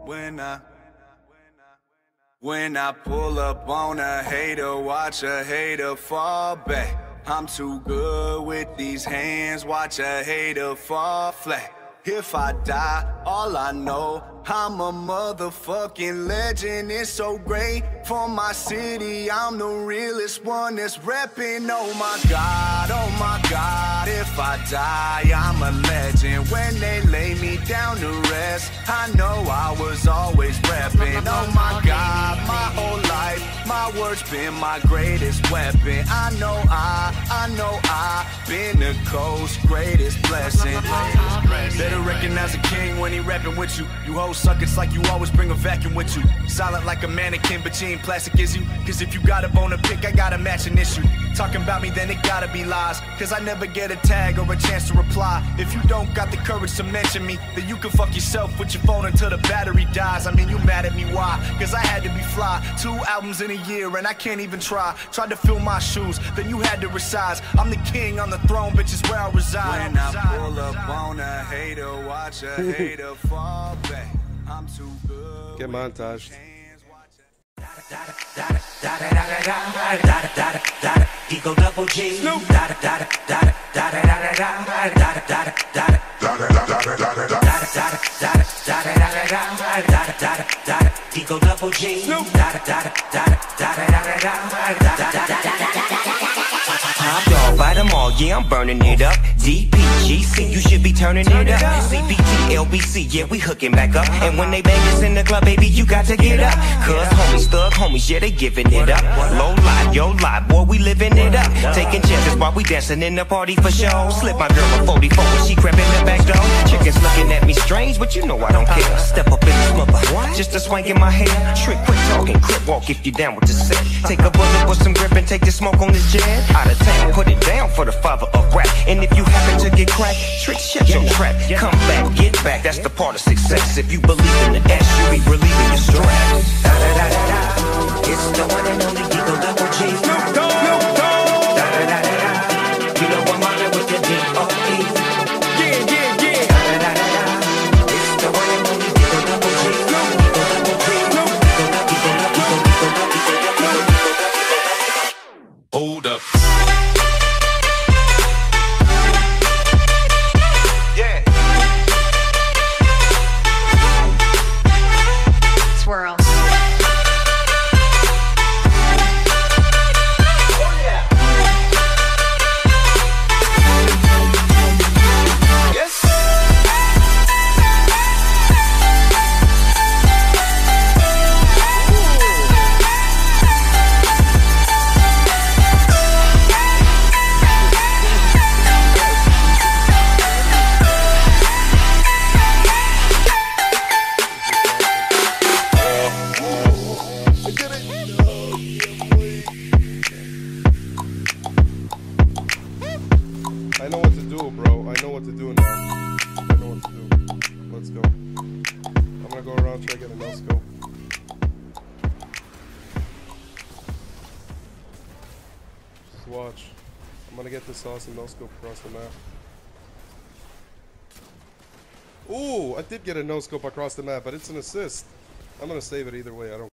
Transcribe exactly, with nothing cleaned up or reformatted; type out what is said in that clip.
When I When I pull up on a hater, watch a hater fall back. I'm too good with these hands, watch a hater fall flat. If I die, all I know, I'm a motherfucking legend. It's so great for my city, I'm the realest one that's reppin'. Oh my God, oh my God, if I die, I'm a legend. When they lay me down to rest, I know I was always reppin'. Oh my God, my whole life, my words been my greatest weapon. I know I, I know I been the coast's greatest blessing. Better recognize a king when he rapping with you. You hoes suck, it's like you always bring a vacuum with you. Solid like a mannequin, but you ain't plastic, is you? Cause if you got a bone to pick, I got a matching issue. Talking about me, then it gotta be lies. Cause I never get a tag or a chance to reply. If you don't got the courage to mention me, then you can fuck yourself with your phone until the battery dies. I mean, you mad at me, why? Cause I had to be fly. Two albums in a year and I can't even try. Tried to fill my shoes, then you had to resize. I'm the king on the throne, bitch, is where I reside. When I pull up on a hater, watch a hater fall back. I'm too good. Get montaged. Eagle double G. Snoop. Eagle double G. Snoop. Top dog, by them all, yeah, I'm burning it up. D P G C, you should be turning it up. C B T, L B C, yeah, we hooking back up. And when they bang us in the club, baby, you got to get up. Cause homies, thug homies, yeah, they giving it up. Low life, yo life, boy, we living it up. Taking chances while we dancing in the party for show. Slip my girl a forty-four when she crept in the back door. Chickens looking at me strange, but you know I don't care. Step up in this mother, just a swank in my hair. Trick, quick talking, crip walk if you down with the set. Take a bullet with some grip and take the smoke on this jet. Out of town, put it down for the father of rap. And if you happen to get cracked, trick, shut your trap. Come back, get back, that's the part of success. If you believe in the S, you be relieving your stress. Da da da da da, it's the one and only Eagle double G. Snoop Dogg, Snoop Dogg. Da da da da da, you know I'm on it with the D O E. Yeah, yeah, yeah. Da da da da da, it's the one and only Eagle double G. Eagle double G. Eagle double, Eagle double, Eagle double, Eagle double, Eagle double. Hold up. Swirl. I know what to do, bro. I know what to do now. I know what to do. Let's go. I'm gonna go around, try to get a no scope. Just watch. I'm gonna get this awesome no scope across the map. Ooh, I did get a no scope across the map, but it's an assist. I'm gonna save it either way. I don't